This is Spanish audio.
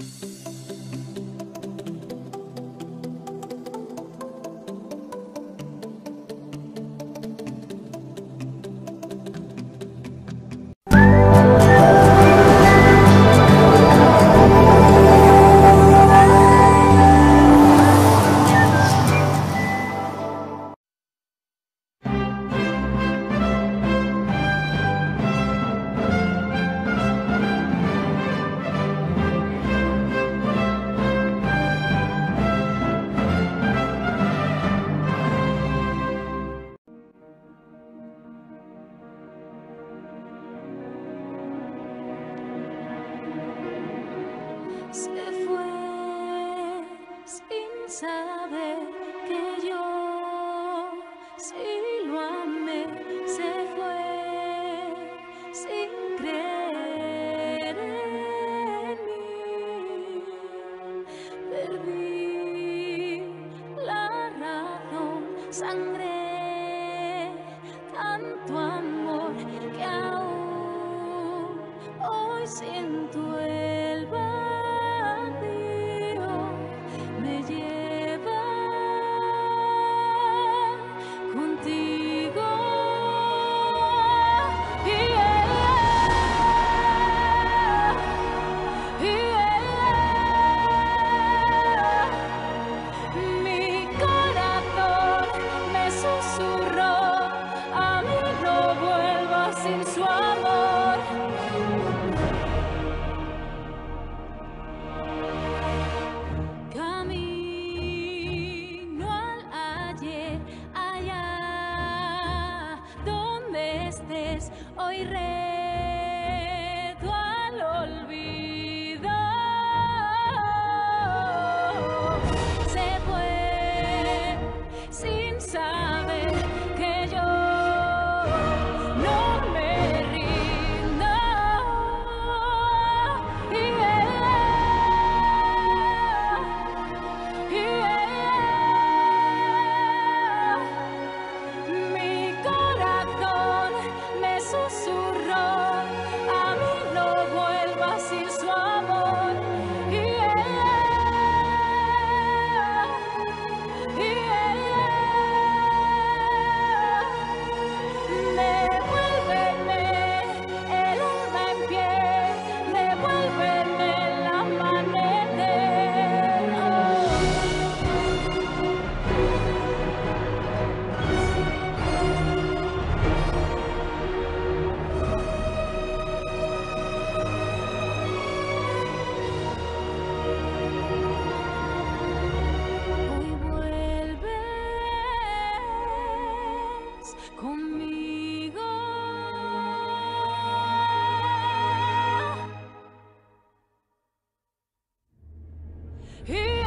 Se fue sin saber que yo sí lo amé. Se fue sin creer en mí. Perdí la razón, sangré tanto amor que aún hoy siento el vacío. Me lleva contigo mi corazón me susurró, a mí no vuelvas sin su amor. Camino al ayer, allá donde estés, hoy reto al olvido. Se fue sin saber que yo no me rindo. Mi corazón me susurró, a mí no vuelvas sin su amor. Devuélveme el alma en pie, devuélveme el amanecer. Hoy vuelves conmigo. Y